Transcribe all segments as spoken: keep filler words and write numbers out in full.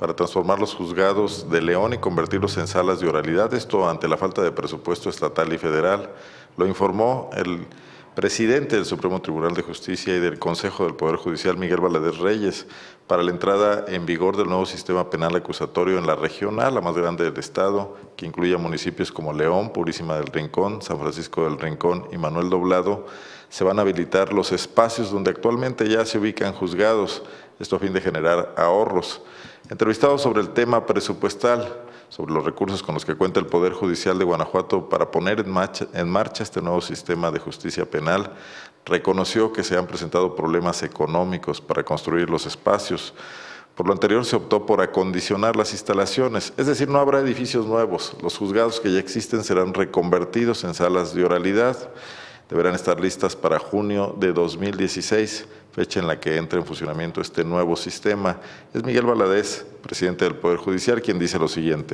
para transformar los juzgados de León y convertirlos en salas de oralidad, esto ante la falta de presupuesto estatal y federal. Lo informó el presidente del Supremo Tribunal de Justicia y del Consejo del Poder Judicial, Miguel Valadez Reyes, para la entrada en vigor del nuevo sistema penal acusatorio en la región A, la más grande del estado, que incluye a municipios como León, Purísima del Rincón, San Francisco del Rincón y Manuel Doblado. Se van a habilitar los espacios donde actualmente ya se ubican juzgados, esto a fin de generar ahorros. Entrevistado sobre el tema presupuestal, sobre los recursos con los que cuenta el Poder Judicial de Guanajuato para poner en marcha, en marcha este nuevo sistema de justicia penal, reconoció que se han presentado problemas económicos para construir los espacios. Por lo anterior se optó por acondicionar las instalaciones, es decir, no habrá edificios nuevos. Los juzgados que ya existen serán reconvertidos en salas de oralidad. Deberán estar listas para junio de dos mil dieciséis, fecha en la que entre en funcionamiento este nuevo sistema. Es Miguel Valadez, presidente del Poder Judicial, quien dice lo siguiente.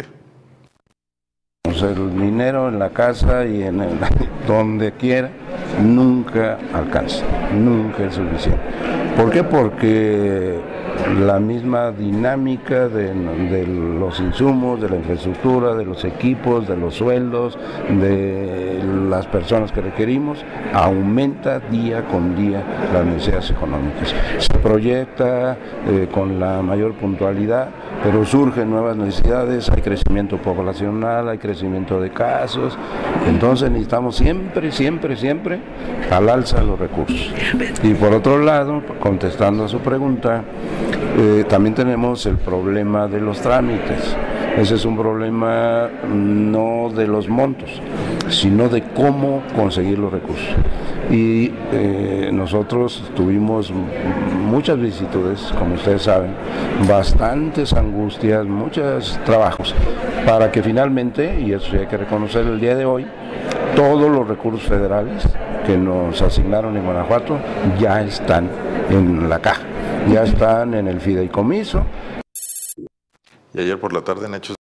El dinero en la casa y en el, donde quiera nunca alcanza, nunca es suficiente. ¿Por qué? Porque la misma dinámica de, de los insumos, de la infraestructura, de los equipos, de los sueldos, de las personas que requerimos, aumenta día con día las necesidades económicas. Se proyecta eh, con la mayor puntualidad, pero surgen nuevas necesidades, hay crecimiento poblacional, hay crecimiento de casos, entonces necesitamos siempre, siempre, siempre al alza los recursos. Y por otro lado, contestando a su pregunta, eh, también tenemos el problema de los trámites. Ese es un problema no de los montos, sino de cómo conseguir los recursos. Y eh, nosotros tuvimos muchas vicisitudes, como ustedes saben, bastantes angustias, muchos trabajos, para que finalmente, y eso sí hay que reconocer el día de hoy, todos los recursos federales que nos asignaron en Guanajuato ya están en la caja, ya están en el fideicomiso. Y ayer por la tarde en Hechos